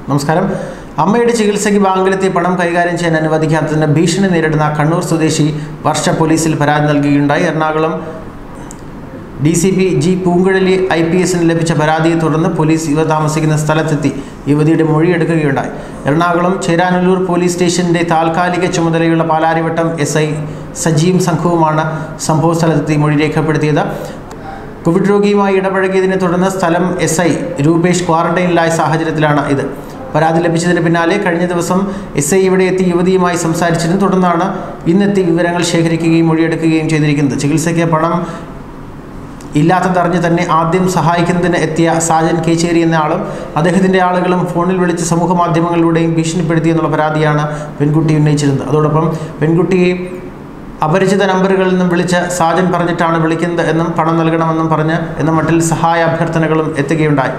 നമസ്കാരം. അമ്മയുടെ ചികിത്സയ്ക്ക് ബാങ്കിലെത്തിയ പണം കൈകാര്യം ചെയ്യാൻ അനുവദിക്കാത്തതിന് ഭീഷണി നേരിടുന്ന കണ്ണൂർ സ്വദേശി വർഷ പോലീസിൽ പരാതി നൽകുകയുണ്ടായി. Ernakulam DCP G. പൂങ്കുഴലി IPSന് ലഭിച്ച പരാതിയെ തുടർന്ന് പോലീസ് ഇവർ താമസിക്കുന്ന സ്ഥലത്തെത്തി യുവതിയുടെ മൊഴിയെടുക്കുകയുണ്ടായി. എറണാകുളം ചേരാനല്ലൂർ പോലീസ് സ്റ്റേഷന്റെ താൽക്കാലിക ചുമതലയുള്ള പാലാരിവട്ടം SI സജീവും സംഘവുമാണ് സംഭവ സ്ഥലത്തെത്തി മൊഴി രേഖപ്പെടുത്തിയത്. കോവിഡ് രോഗിയുമായി ഇടപഴകിയതിനെ തുടർന്ന് സ്ഥലം SI രൂപേഷ് ക്വാറന്റൈനിലായ സാഹചര്യത്തിലാണ് ഇത്. പരാതി ലഭിച്ചതിന് പിന്നാലെ കഴിഞ്ഞ ദിവസം SI ഇവിടെ എത്തി യുവതിയുമായി സംസാരിച്ചതിനെ തുടർന്നാണ് ഇന്നെത്തി വിവരങ്ങൾ ശേഖരിക്കുകയും മൊഴിയെടുക്കുകയും ചെയ്തിരിക്കുന്നത്. ചികിത്സയ്ക്ക് പണം ഇല്ലാത്തതറിഞ്ഞ് തന്നെ ആദ്യം സഹായിക്കുന്നതിന് എത്തിയ സാജൻ കേച്ചേരി എന്ന ആളും അദ്ദേഹത്തിൻ്റെ ആളുകളും ഫോണിൽ വിളിച്ച് സമൂഹ മാധ്യമങ്ങളിലൂടെയും ഭീഷണിപ്പെടുത്തിയെന്നുള്ള പരാതിയാണ് പെൺകുട്ടി ഉന്നയിച്ചിരുന്നത്. അതോടൊപ്പം പെൺകുട്ടിയെ അപരിചിത നമ്പറുകളിൽ നിന്നും വിളിച്ച് സാജൻ പറഞ്ഞിട്ടാണ് വിളിക്കുന്നത് എന്നും പണം നൽകണമെന്നും പറഞ്ഞ് എന്ന മട്ടിൽ സഹായ അഭ്യർത്ഥനകളും എത്തുകയുണ്ടായി.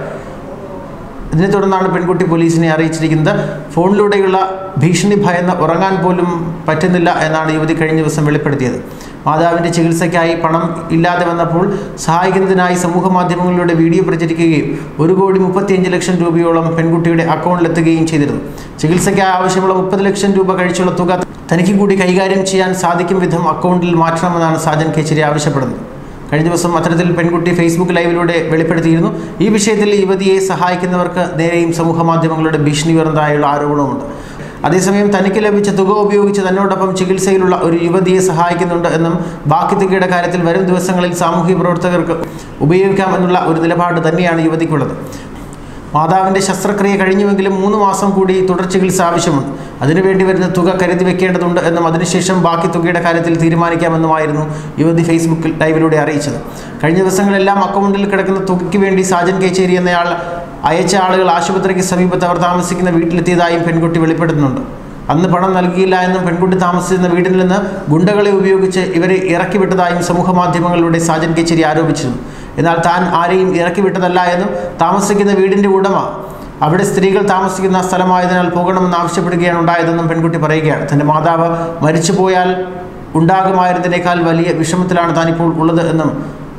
ഇതിനെ തുടർന്നാണ് പെൺകുട്ടി പോലീസിനെ അറിയിച്ചിരിക്കുന്നത്. ഫോണിലൂടെയുള്ള ഭീഷണി ഭയന്ന് ഉറങ്ങാൻ പോലും പറ്റുന്നില്ല എന്നാണ് യുവതി കഴിഞ്ഞ ദിവസം വെളിപ്പെടുത്തിയത്. മാതാവിൻ്റെ ചികിത്സയ്ക്കായി പണം ഇല്ലാതെ വന്നപ്പോൾ സഹായിക്കുന്നതിനായി സമൂഹ മാധ്യമങ്ങളിലൂടെ വീഡിയോ പ്രചരിക്കുകയും 1,35,00,000 രൂപയോളം പെൺകുട്ടിയുടെ അക്കൗണ്ടിലെത്തുകയും ചെയ്തിരുന്നു. ചികിത്സയ്ക്കായി ആവശ്യമുള്ള 30 ലക്ഷം രൂപ കഴിച്ചുള്ള തുക തനിക്ക് കൂടി കൈകാര്യം ചെയ്യാൻ സാധിക്കും വിധം അക്കൗണ്ടിൽ മാറ്റണമെന്നാണ് സാജൻ കേച്ചേരി ആവശ്യപ്പെടുന്നത്. കഴിഞ്ഞ ദിവസം അത്തരത്തിൽ പെൺകുട്ടി ഫേസ്ബുക്ക് ലൈവിലൂടെ വെളിപ്പെടുത്തിയിരുന്നു. ഈ വിഷയത്തിൽ യുവതിയെ സഹായിക്കുന്നവർക്ക് നേരെയും സമൂഹ മാധ്യമങ്ങളുടെ ഭീഷണി ഉയർന്നതായുള്ള ആരോപണമുണ്ട്. അതേസമയം തനിക്ക് ലഭിച്ച തുക ഉപയോഗിച്ച് തന്നോടൊപ്പം ചികിത്സയിലുള്ള ഒരു യുവതിയെ സഹായിക്കുന്നുണ്ട് എന്നും ബാക്കി തുകയുടെ കാര്യത്തിൽ വരും ദിവസങ്ങളിൽ സാമൂഹിക പ്രവർത്തകർക്ക് ഉപയോഗിക്കാമെന്നുള്ള ഒരു നിലപാട് തന്നെയാണ് യുവതിക്കുള്ളത്. മാതാവിൻ്റെ ശസ്ത്രക്രിയ കഴിഞ്ഞുവെങ്കിലും 3 മാസം കൂടി തുടർ ചികിത്സ ആവശ്യമുണ്ട്. അതിനുവേണ്ടി വരുന്ന തുക കരുതി വെക്കേണ്ടതുണ്ട് എന്നും അതിനുശേഷം ബാക്കി തുകയുടെ കാര്യത്തിൽ തീരുമാനിക്കാമെന്നുമായിരുന്നു യുവതി ഫേസ്ബുക്ക് ലൈവിലൂടെ അറിയിച്ചത്. കഴിഞ്ഞ ദിവസങ്ങളെല്ലാം അക്കൗണ്ടിൽ കിടക്കുന്ന തുകയ്ക്ക് വേണ്ടി സാജൻ കേച്ചേരി എന്നയാൾ അയച്ച ആളുകൾ ആശുപത്രിക്ക് സമീപത്ത് അവർ താമസിക്കുന്ന വീട്ടിലെത്തിയതായും പെൺകുട്ടി വെളിപ്പെടുത്തുന്നുണ്ട്. അന്ന് പണം നൽകിയില്ല എന്നും പെൺകുട്ടി താമസിച്ചിരുന്ന വീട്ടിൽ നിന്ന് ഗുണ്ടകളെ ഉപയോഗിച്ച് ഇവരെ ഇറക്കിവിട്ടതായും സമൂഹ മാധ്യമങ്ങളിലൂടെ സാജൻ കേച്ചേരി ആരോപിച്ചിരുന്നു. എന്നാൽ താൻ ആരെയും ഇറക്കിവിട്ടതല്ല എന്നും താമസിക്കുന്ന വീടിൻ്റെ ഉടമ അവിടെ സ്ത്രീകൾ താമസിക്കുന്ന സ്ഥലമായതിനാൽ പോകണമെന്ന് ആവശ്യപ്പെടുകയാണ് ഉണ്ടായതെന്നും പെൺകുട്ടി പറയുകയാണ്. തൻ്റെ മാതാവ് മരിച്ചുപോയാൽ ഉണ്ടാകുമായിരുന്നതിനേക്കാൾ വലിയ വിഷമത്തിലാണ് താനിപ്പോൾ ഉള്ളത് എന്നും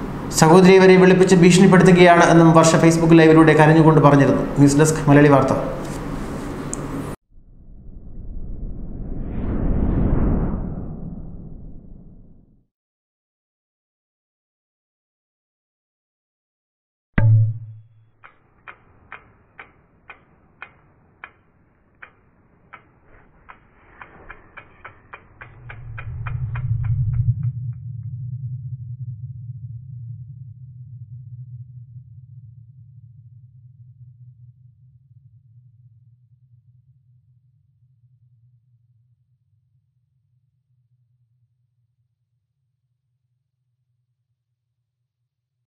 സഹോദരിയെ വരെ വിളിപ്പിച്ച് ഭീഷണിപ്പെടുത്തുകയാണ് എന്നും വർഷ ഫേസ്ബുക്ക് ലൈവിലൂടെ കരഞ്ഞുകൊണ്ട് പറഞ്ഞിരുന്നു. ന്യൂസ് ഡെസ്ക് മലയാളി വാർത്ത.